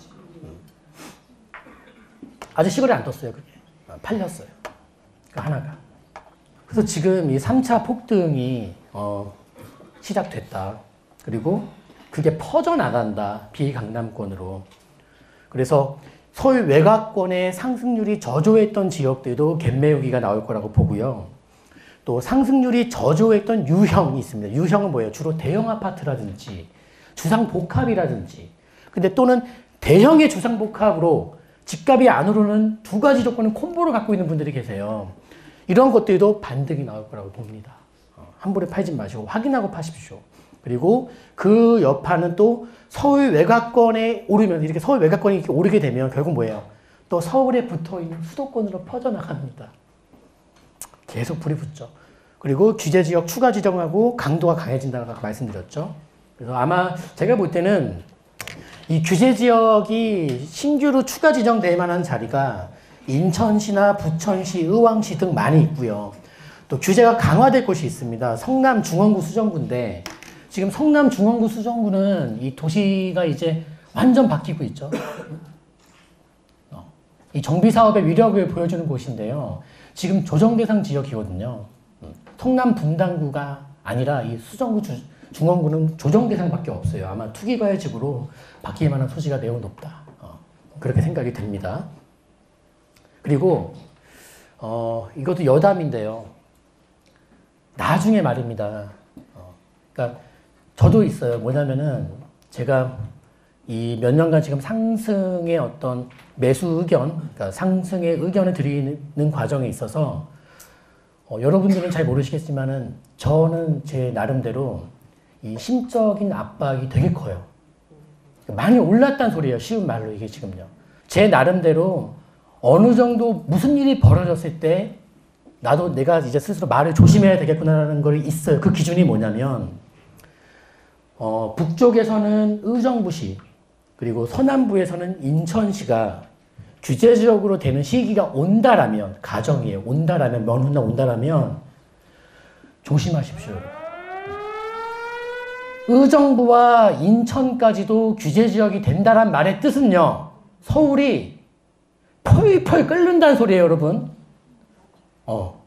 A: 아직 실거래 안 떴어요. 그게. 팔렸어요. 그 하나가. 그래서 지금 이 삼 차 폭등이 어, 시작됐다. 그리고 그게 퍼져나간다. 비강남권으로. 그래서 서울 외곽권의 상승률이 저조했던 지역들도 갭매우기가 나올 거라고 보고요. 또 상승률이 저조했던 유형이 있습니다. 유형은 뭐예요? 주로 대형 아파트라든지 주상복합이라든지 근데 또는 대형의 주상복합으로 집값이 안 오르는 두 가지 조건의 콤보를 갖고 있는 분들이 계세요. 이런 것들도 반등이 나올 거라고 봅니다. 한 번에 팔지 마시고 확인하고 파십시오. 그리고 그 여파는 또 서울 외곽권에 오르면 이렇게 서울 외곽권이 이렇게 오르게 되면 결국 뭐예요? 또 서울에 붙어있는 수도권으로 퍼져나갑니다. 계속 불이 붙죠. 그리고 규제 지역 추가 지정하고 강도가 강해진다고 아까 말씀드렸죠. 그래서 아마 제가 볼 때는 이 규제 지역이 신규로 추가 지정될 만한 자리가 인천시나 부천시, 의왕시 등 많이 있고요. 또 규제가 강화될 곳이 있습니다. 성남 중원구 수정구인데 지금 성남 중원구 수정구는 이 도시가 이제 완전 바뀌고 있죠. 이 정비 사업의 위력을 보여주는 곳인데요. 지금 조정 대상 지역이거든요. 성남 분당구가 아니라 이 수정구 주, 중원구는 조정 대상밖에 없어요. 아마 투기과열지구로 바뀔 만한 소지가 매우 높다. 어, 그렇게 생각이 됩니다. 그리고 어, 이것도 여담인데요. 나중에 말입니다. 어, 그러니까 저도 있어요. 뭐냐면은 제가 이 몇 년간 지금 상승의 어떤 매수 의견, 그러니까 상승의 의견을 드리는 과정에 있어서 어, 여러분들은 잘 모르시겠지만은 저는 제 나름대로 이 심적인 압박이 되게 커요. 많이 올랐단 소리예요. 쉬운 말로 이게 지금요. 제 나름대로 어느 정도 무슨 일이 벌어졌을 때 나도 내가 이제 스스로 말을 조심해야 되겠구나라는 걸 있어요. 그 기준이 뭐냐면 어, 북쪽에서는 의정부시 그리고 서남부에서는 인천시가 규제지역으로 되는 시기가 온다라면 가정이에요. 온다라면 먼 훗날 온다라면 조심하십시오. 의정부와 인천까지도 규제지역이 된다란 말의 뜻은요. 서울이 펄펄 끓는다는 소리예요. 여러분. 어.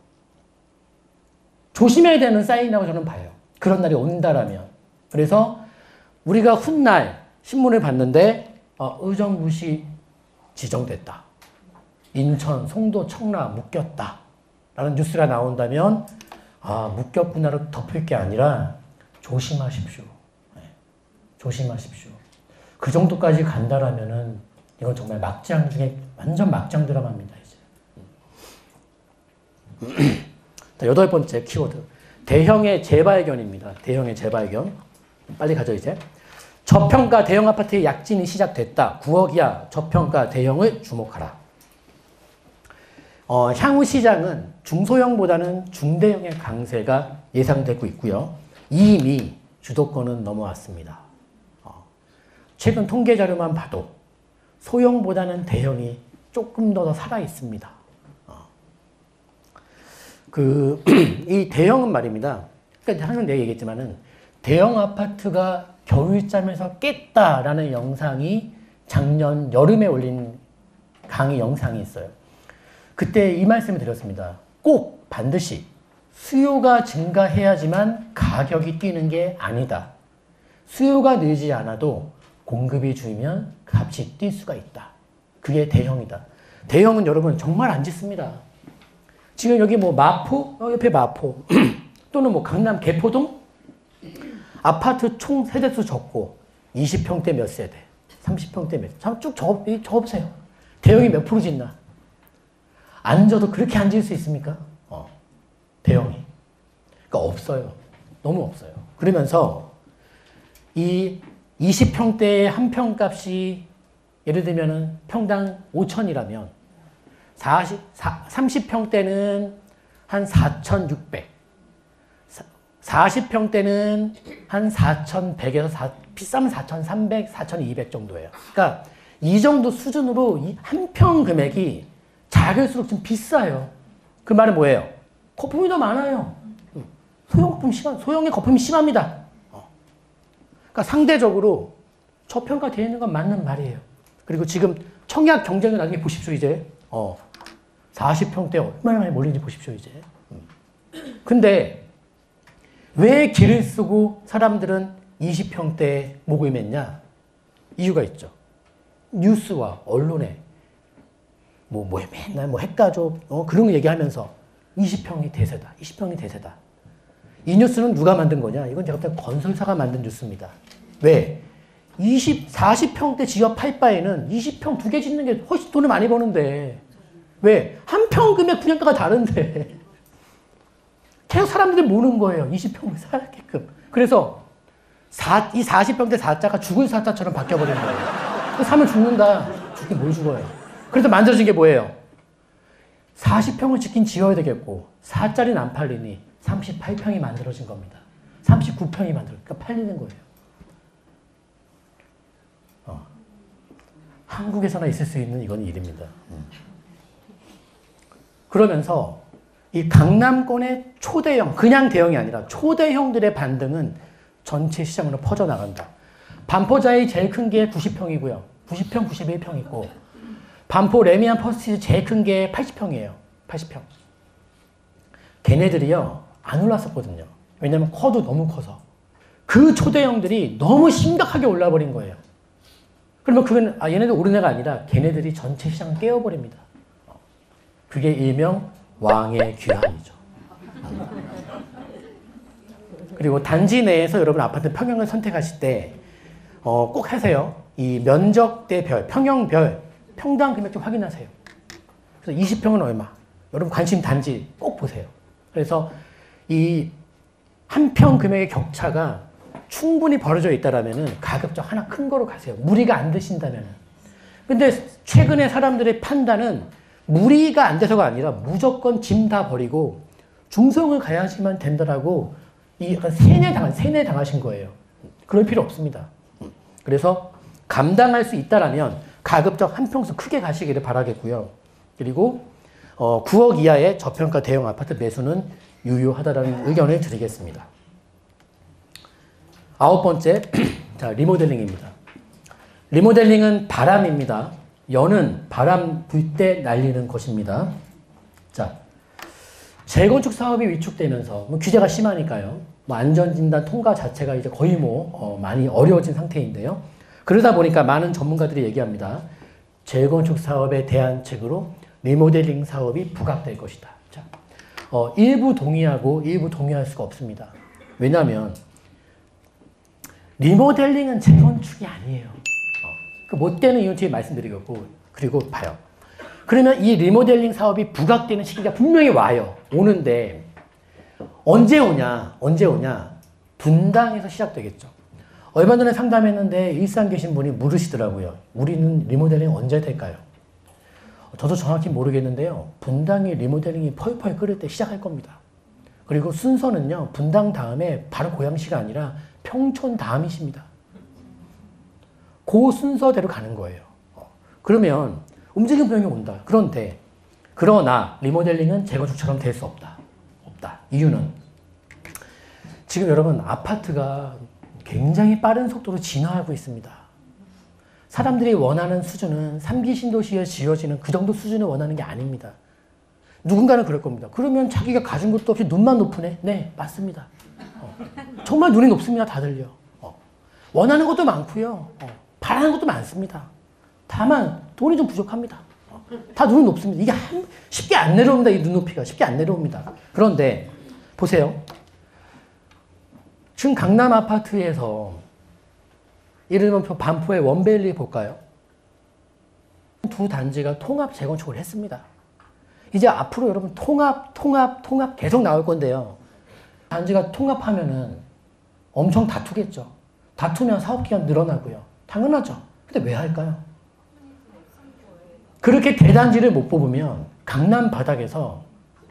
A: 조심해야 되는 사인이라고 저는 봐요. 그런 날이 온다라면. 그래서 우리가 훗날 신문을 봤는데 어, 의정부시 지정됐다. 인천, 송도, 청라 묶였다. 라는 뉴스가 나온다면 아 묶였구나로 덮을 게 아니라 조심하십시오. 네. 조심하십시오. 그 정도까지 간다라면은 이건 정말 막장 중에 완전 막장 드라마입니다. 이제. 자, 여덟 번째 키워드. 대형의 재발견입니다. 대형의 재발견. 빨리 가죠, 이제. 저평가 대형 아파트의 약진이 시작됐다. 구억 이하 저평가 대형을 주목하라. 어, 향후 시장은 중소형보다는 중대형의 강세가 예상되고 있고요. 이미 주도권은 넘어왔습니다. 어, 최근 통계 자료만 봐도 소형보다는 대형이 조금 더 살아 있습니다. 어. 그, 이 대형은 말입니다. 그러니까 항상 내가 얘기했지만은 대형 아파트가 겨울잠에서 깼다라는 영상이 작년 여름에 올린 강의 영상이 있어요. 그때 이 말씀을 드렸습니다. 꼭 반드시 수요가 증가해야지만 가격이 뛰는 게 아니다. 수요가 늘지 않아도 공급이 줄면 값이 뛸 수가 있다. 그게 대형이다. 대형은 여러분 정말 안 짓습니다. 지금 여기 뭐 마포, 어, 옆에 마포 또는 뭐 강남 개포동 아파트 총 세대수 적고 이십 평대 몇 세대, 삼십 평대 몇 세대 쭉 적, 적어보세요. 대형이 몇 프로 짓나? 안 져도 그렇게 안 질 수 있습니까? 어, 대형이. 그러니까 없어요. 너무 없어요. 그러면서 이 이십 평대의 한 평값이 예를 들면은 평당 오천이라면 사십, 삼십 평대는 한 사천육백, 사십 평대는 한 사천백에서 사, 비싸면 사천삼백, 사천이백 정도예요. 그러니까 이 정도 수준으로 이 한 평 금액이 작을수록 좀 비싸요. 그 말은 뭐예요? 거품이 더 많아요. 소형 거품 심한, 소형의 거품이 심합니다. 어. 그러니까 상대적으로 저평가되어 있는 건 맞는 말이에요. 그리고 지금 청약 경쟁을 나중에 보십시오, 이제. 어. 사십 평대 얼마나 많이 몰린지 보십시오, 이제. 음. 근데 왜 길을 쓰고 사람들은 이십 평대에 모임했냐? 이유가 있죠. 뉴스와 언론에 뭐, 뭐, 맨날 뭐 핵가족, 어, 그런 거 얘기하면서 이십 평이 대세다. 이십 평이 대세다. 이 뉴스는 누가 만든 거냐? 이건 제가 볼 때 건설사가 만든 뉴스입니다. 왜? 이십, 사십 평대 지역할 바에는 이십 평 두 개 짓는 게 훨씬 돈을 많이 버는데. 왜? 한 평 금액 분양가가 다른데. 계속 사람들이 모는 거예요. 이십 평을 사게끔. 그래서 사, 이 사십 평대 사자가 죽을 사자처럼 바뀌어버린 거예요. 사면 죽는다. 죽긴 뭘 죽어요. 그래서 만들어진 게 뭐예요? 사십 평을 짓긴 지어야 되겠고 사짜리는 안 팔리니 삼십팔 평이 만들어진 겁니다. 삼십구 평이 만들어. 그러니까 팔리는 거예요. 어. 한국에서나 있을 수 있는 이건 일입니다. 음. 그러면서 이 강남권의 초대형, 그냥 대형이 아니라 초대형들의 반등은 전체 시장으로 퍼져나간다. 반포자이 제일 큰 게 구십 평이고요. 구십 평, 구십일 평 있고 반포 레미안 퍼스티지 제일 큰 게 팔십 평이에요. 팔십 평. 걔네들이요, 안 올랐었거든요. 왜냐면 커도 너무 커서. 그 초대형들이 너무 심각하게 올라버린 거예요. 그러면 그건, 아, 얘네들 오른 애가 아니라 걔네들이 전체 시장을 깨워버립니다. 그게 일명 왕의 귀환이죠. 그리고 단지 내에서 여러분 아파트 평형을 선택하실 때, 어, 꼭 하세요. 이 면적대별, 평형별, 평당 금액 좀 확인하세요. 그래서 이십 평은 얼마? 여러분 관심 단지 꼭 보세요. 그래서 이 한 평 금액의 격차가 충분히 벌어져 있다라면은 가급적 하나 큰 거로 가세요. 무리가 안 드신다면은. 근데 최근에 사람들의 판단은 무리가 안 돼서가 아니라 무조건 짐 다 버리고 중성을 가야지만 된다라고 이 약간 세뇌 당한, 세뇌 당하신 거예요. 그럴 필요 없습니다. 그래서 감당할 수 있다라면 가급적 한 평수 크게 가시기를 바라겠고요. 그리고 어, 구억 이하의 저평가 대형 아파트 매수는 유효하다라는 의견을 드리겠습니다. 아홉 번째, 자, 리모델링입니다. 리모델링은 바람입니다. 여는 바람 불 때 날리는 것입니다. 자, 재건축 사업이 위축되면서 뭐 규제가 심하니까요. 뭐 안전진단 통과 자체가 이제 거의 뭐 어, 많이 어려워진 상태인데요. 그러다 보니까 많은 전문가들이 얘기합니다. 재건축 사업의 대안책으로 리모델링 사업이 부각될 것이다. 자, 어, 일부 동의하고 일부 동의할 수가 없습니다. 왜냐하면 리모델링은 재건축이 아니에요. 어, 그 못 되는 이유 뒤에 말씀드리겠고, 그리고 봐요. 그러면 이 리모델링 사업이 부각되는 시기가 분명히 와요. 오는데 언제 오냐? 언제 오냐? 분당에서 시작되겠죠. 얼마 전에 상담했는데 일산 계신 분이 물으시더라고요. 우리는 리모델링 언제 될까요? 저도 정확히 모르겠는데요. 분당이 리모델링이 펄펄 끓을 때 시작할 겁니다. 그리고 순서는요. 분당 다음에 바로 고양시가 아니라 평촌 다음이십니다. 그 순서대로 가는 거예요. 그러면 움직임 분명히 온다. 그런데 그러나 리모델링은 재건축처럼 될 수 없다. 없다. 이유는 지금 여러분 아파트가 굉장히 빠른 속도로 진화하고 있습니다. 사람들이 원하는 수준은 삼 기 신도시에 지어지는 그 정도 수준을 원하는 게 아닙니다. 누군가는 그럴 겁니다. 그러면 자기가 가진 것도 없이 눈만 높으네? 네, 맞습니다. 어. 정말 눈이 높습니다. 다들요. 어. 원하는 것도 많고요. 어. 바라는 것도 많습니다. 다만 돈이 좀 부족합니다. 어. 다 눈이 높습니다. 이게 한, 쉽게 안 내려옵니다. 이 눈높이가 쉽게 안 내려옵니다. 그런데 보세요. 지금 강남 아파트에서 예를 들면 반포의 원베일리 볼까요? 두 단지가 통합 재건축을 했습니다. 이제 앞으로 여러분 통합, 통합, 통합 계속 나올 건데요. 단지가 통합하면은 엄청 다투겠죠. 다투면 사업기간 늘어나고요. 당연하죠. 근데 왜 할까요? 그렇게 대단지를 못 뽑으면 강남 바닥에서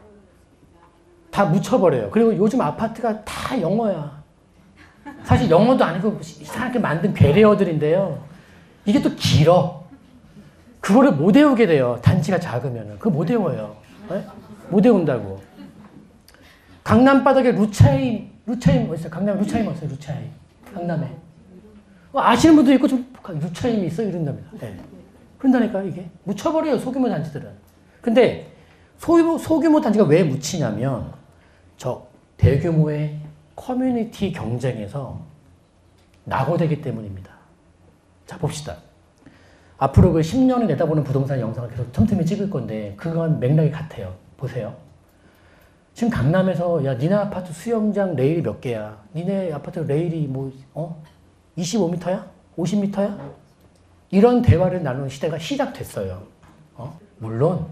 A: 다 묻혀버려요. 그리고 요즘 아파트가 다 영어야. 사실 영어도 아니고 이상하게 만든 괴뢰어들인데요. 이게 또 길어. 그거를 못 외우게 돼요. 단지가 작으면은. 그거 못 외워요. 네? 못 외운다고. 강남 바닥에 루차임, 루차임 어딨어요? 강남에 루차임 어딨어요? 루차임. 강남에. 아시는 분도 있고 좀 루차임이 있어? 이런답니다. 네. 그런다니까 이게. 묻혀버려요. 소규모 단지들은. 근데 소규모, 소규모 단지가 왜 묻히냐면 저 대규모의 커뮤니티 경쟁에서 낙오되기 때문입니다. 자, 봅시다. 앞으로 그 십 년을 내다보는 부동산 영상을 계속 틈틈이 찍을 건데 그건 맥락이 같아요. 보세요. 지금 강남에서 야 니네 아파트 수영장 레일이 몇 개야? 니네 아파트 레일이 뭐 어? 이십오 미터야? 오십 미터야? 이런 대화를 나누는 시대가 시작됐어요. 어? 물론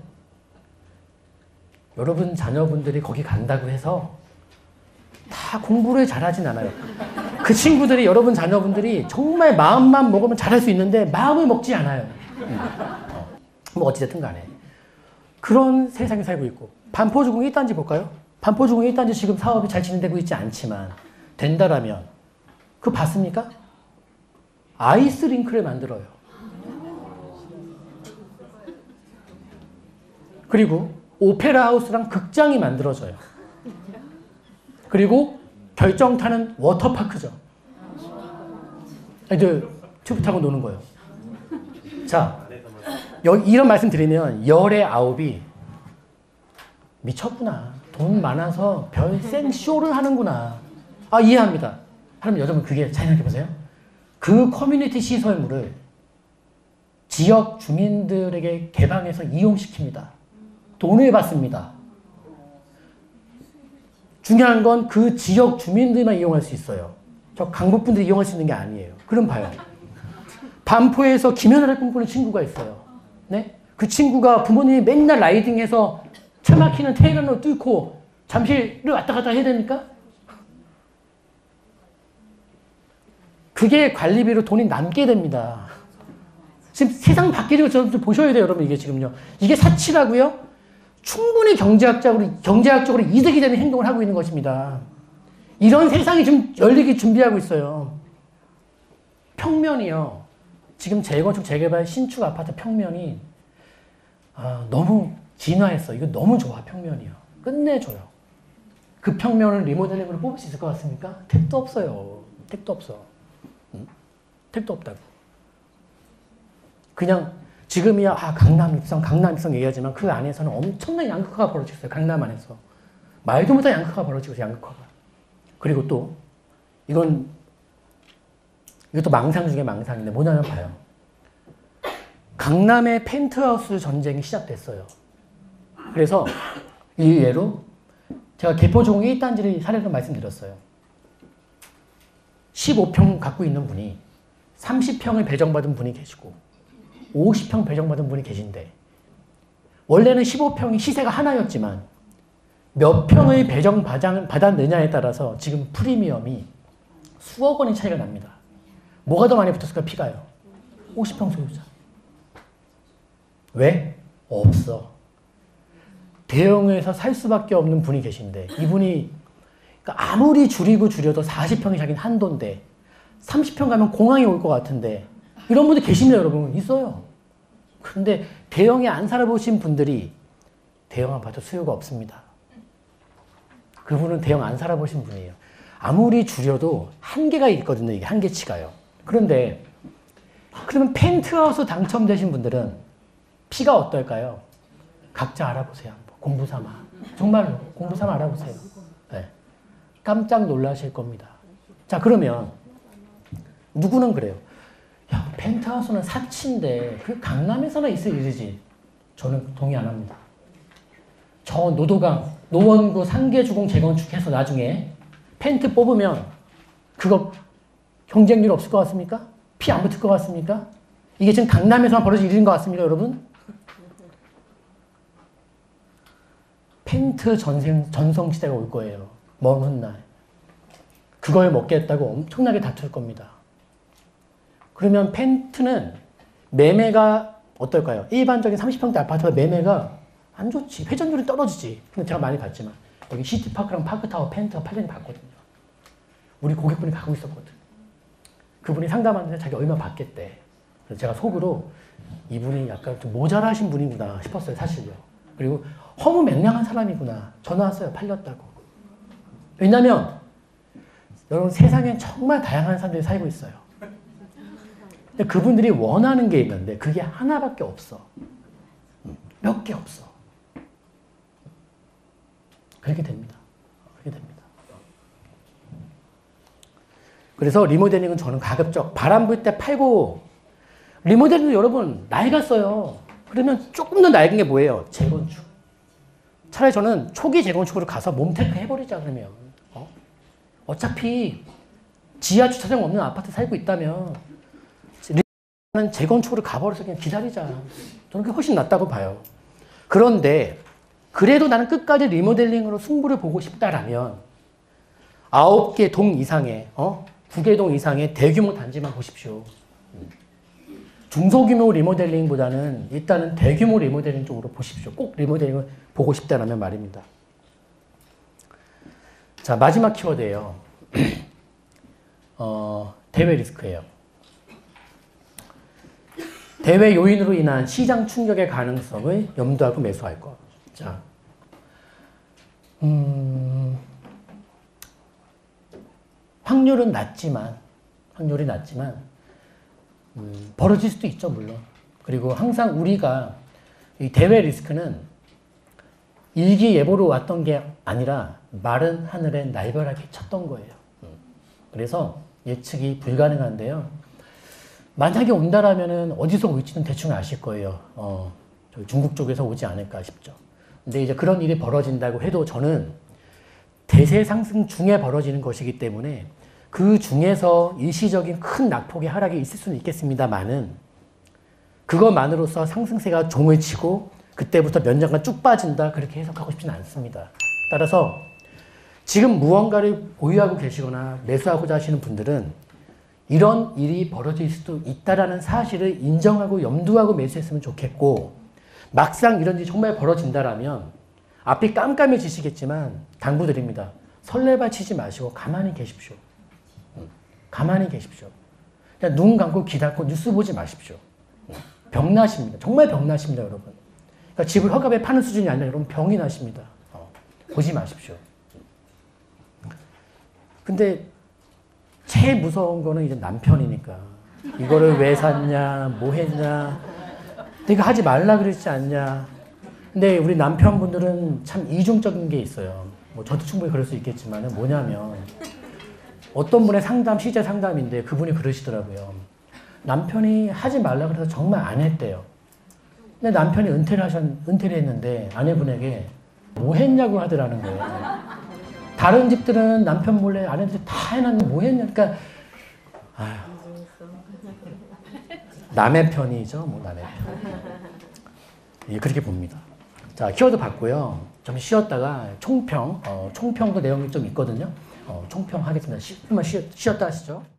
A: 여러분 자녀분들이 거기 간다고 해서 다 공부를 잘하진 않아요. 그 친구들이 여러분 자녀분들이 정말 마음만 먹으면 잘할 수 있는데 마음을 먹지 않아요. 음. 어. 뭐 어찌됐든 간에 그런 세상에 살고 있고 반포주공 일 단지 볼까요? 반포주공 일 단지 지금 사업이 잘 진행되고 있지 않지만 된다라면 그거 봤습니까? 아이스링크를 만들어요. 그리고 오페라 하우스랑 극장이 만들어져요. 그리고 결정타는 워터파크죠. 애들 튜브 타고 노는 거예요. 자, 여기 이런 말씀 드리면 열의 아홉이 미쳤구나. 돈 많아서 별 생쇼를 하는구나. 아, 이해합니다. 하면 여러분 그게 잘 생각해보세요. 그 커뮤니티 시설물을 지역 주민들에게 개방해서 이용시킵니다. 돈을 받습니다. 중요한 건 그 지역 주민들만 이용할 수 있어요. 저 강북분들이 이용할 수 있는 게 아니에요. 그럼 봐요. 반포에서 김연아를 꿈꾸는 친구가 있어요. 네? 그 친구가 부모님이 맨날 라이딩해서 차 막히는 테일러를 뚫고 잠실을 왔다 갔다 해야 됩니까? 그게 관리비로 돈이 남게 됩니다. 지금 세상 바뀌는 거 좀 보셔야 돼요, 여러분. 이게 지금요. 이게 사치라고요? 충분히 경제학적으로, 경제학적으로 이득이 되는 행동을 하고 있는 것입니다. 이런 세상이 좀 열리기 준비하고 있어요. 평면이요. 지금 재건축, 재개발, 신축 아파트 평면이 아, 너무 진화했어. 이거 너무 좋아, 평면이요. 끝내줘요. 그 평면을 리모델링으로 뽑을 수 있을 것 같습니까? 택도 없어요. 택도 없어. 응? 택도 없다고. 그냥 지금이야 아, 강남 입성, 강남 입성 얘기하지만 그 안에서는 엄청난 양극화가 벌어지고 있어요. 강남 안에서. 말도 못한 양극화가 벌어지고 있어요. 양극화가. 그리고 또 이건 이것도 망상 중에 망상인데 뭐냐면 봐요. 강남의 펜트하우스 전쟁이 시작됐어요. 그래서 이 예로 제가 개포종 일 단지를 사례로 말씀드렸어요. 십오 평 갖고 있는 분이 삼십 평을 배정받은 분이 계시고 오십 평 배정받은 분이 계신데 원래는 십오 평이 시세가 하나였지만 몇 평의 배정 받았느냐에 따라서 지금 프리미엄이 수억 원의 차이가 납니다. 뭐가 더 많이 붙었을까? P가요. 오십 평 소유자. 왜? 없어. 대형에서 살 수밖에 없는 분이 계신데 이분이 그러니까 아무리 줄이고 줄여도 사십 평이 자기는 한도인데 삼십 평 가면 공항이 올 것 같은데 이런 분들 계십니다, 여러분. 있어요. 그런데 대형에 안 살아보신 분들이 대형 아파트 수요가 없습니다. 그분은 대형 안 살아보신 분이에요. 아무리 줄여도 한계가 있거든요. 이게 한계치가요. 그런데 그러면 펜트하우스 당첨되신 분들은 P가 어떨까요? 각자 알아보세요. 한번. 공부 삼아. 정말로 공부 삼아 알아보세요. 네. 깜짝 놀라실 겁니다. 자, 그러면 누구는 그래요. 야, 펜트하우스는 사치인데 그 강남에서나 있을 일이지. 저는 동의 안 합니다. 저 노도강, 노원구 상계주공 재건축해서 나중에 펜트 뽑으면 그거 경쟁률 없을 것 같습니까? 피 안 붙을 것 같습니까? 이게 지금 강남에서만 벌어질 일인 것 같습니까, 여러분? 펜트 전생, 전성시대가 올 거예요. 먼 훗날. 그걸 먹겠다고 엄청나게 다툴 겁니다. 그러면 펜트는 매매가 어떨까요? 일반적인 삼십 평대 아파트가 매매가 안 좋지. 회전율이 떨어지지. 근데 제가 많이 봤지만 여기 시티파크랑 파크타워 펜트가 팔 년에 봤거든요. 우리 고객분이 가고 있었거든. 그분이 상담하는데 자기 얼마 받겠대. 그래서 제가 속으로 이분이 약간 좀 모자라신 분이구나 싶었어요, 사실요. 그리고 허무맹랑한 사람이구나. 전화 왔어요, 팔렸다고. 왜냐면 여러분 세상엔 정말 다양한 사람들이 살고 있어요. 근데 그분들이 원하는 게 있는데 그게 하나밖에 없어. 몇 개 없어. 그렇게 됩니다. 그렇게 됩니다. 그래서 리모델링은 저는 가급적 바람 불 때 팔고 리모델링도 여러분 낡았어요. 그러면 조금 더 낡은 게 뭐예요? 재건축. 차라리 저는 초기 재건축으로 가서 몸테크 해버리자 그러면. 어? 어차피 지하 주차장 없는 아파트 살고 있다면 재건축으로 가버려서 그냥 기다리자. 저는 그게 훨씬 낫다고 봐요. 그런데 그래도 나는 끝까지 리모델링으로 승부를 보고 싶다라면 아홉 개 동 이상의 어? 두 개 동 이상의 대규모 단지만 보십시오. 중소규모 리모델링보다는 일단은 대규모 리모델링 쪽으로 보십시오. 꼭 리모델링을 보고 싶다라면 말입니다. 자, 마지막 키워드예요. 어, 대외 리스크예요. 대외 요인으로 인한 시장 충격의 가능성을 염두하고 매수할 것. 자, 음, 확률은 낮지만, 확률이 낮지만, 음, 벌어질 수도 있죠, 물론. 그리고 항상 우리가 이 대외 리스크는 일기예보로 왔던 게 아니라 마른 하늘에 날벼락이 쳤던 거예요. 그래서 예측이 불가능한데요. 만약에 온다라면은 어디서 올지는 대충 아실 거예요. 어, 저희 중국 쪽에서 오지 않을까 싶죠. 근데 이제 그런 일이 벌어진다고 해도 저는 대세 상승 중에 벌어지는 것이기 때문에 그 중에서 일시적인 큰 낙폭의 하락이 있을 수는 있겠습니다만은 그것만으로서 상승세가 종을 치고 그때부터 몇 년간 쭉 빠진다 그렇게 해석하고 싶지는 않습니다. 따라서 지금 무언가를 보유하고 계시거나 매수하고자 하시는 분들은 이런 일이 벌어질 수도 있다라는 사실을 인정하고 염두하고 매수했으면 좋겠고 막상 이런 일이 정말 벌어진다라면 앞이 깜깜해지시겠지만 당부드립니다. 설레발 치지 마시고 가만히 계십시오. 가만히 계십시오. 그냥 눈 감고 귀 닫고 뉴스 보지 마십시오. 병나십니다. 정말 병나십니다, 여러분. 그러니까 집을 허값에 파는 수준이 아니라 여러분 병이 나십니다. 어, 보지 마십시오. 근데 제일 무서운 거는 이제 남편이니까. 이거를 왜 샀냐, 뭐 했냐, 내가 하지 말라 그랬지 않냐. 근데 우리 남편분들은 참 이중적인 게 있어요. 뭐 저도 충분히 그럴 수 있겠지만 뭐냐면 어떤 분의 상담, 시제 상담인데 그분이 그러시더라고요. 남편이 하지 말라 그래서 정말 안 했대요. 근데 남편이 은퇴를 하셨, 은퇴를 했는데 아내분에게 뭐 했냐고 하더라는 거예요. 다른 집들은 남편 몰래 아내들이 다 해놨는데 뭐 했냐. 그러니까, 아휴. 남의 편이죠. 뭐 남의 편. 예, 그렇게 봅니다. 자, 키워드 봤고요. 좀 쉬었다가 총평, 어, 총평도 내용이 좀 있거든요. 어, 총평 하겠습니다. 십 분만 쉬, 쉬었다 하시죠.